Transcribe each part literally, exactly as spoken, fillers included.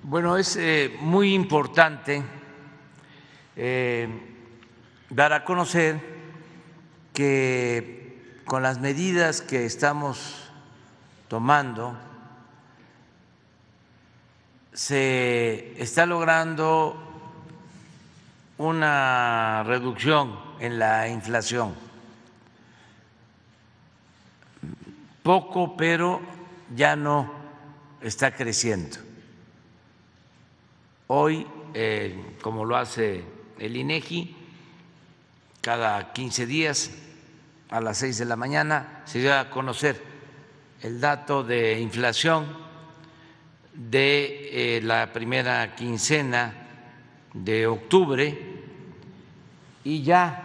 Bueno, es eh, muy importante eh, dar a conocer que con las medidas que estamos tomando se está logrando una reducción en la inflación. Poco, pero ya no está creciendo. Hoy, eh, como lo hace el INEGI, cada quince días a las seis de la mañana se da a conocer el dato de inflación de eh, la primera quincena de octubre y ya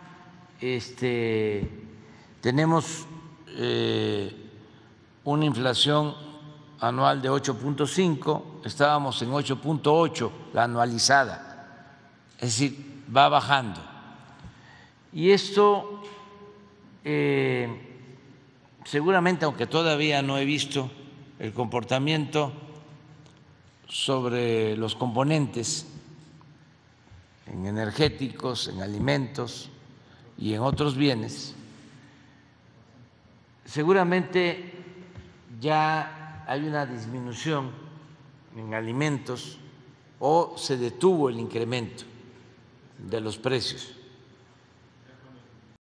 este, tenemos eh, una inflación anual de ocho punto cinco, estábamos en ocho punto ocho la anualizada, es decir, va bajando. Y esto eh, seguramente, aunque todavía no he visto el comportamiento sobre los componentes en energéticos, en alimentos y en otros bienes, seguramente ya hay una disminución en alimentos o se detuvo el incremento de los precios.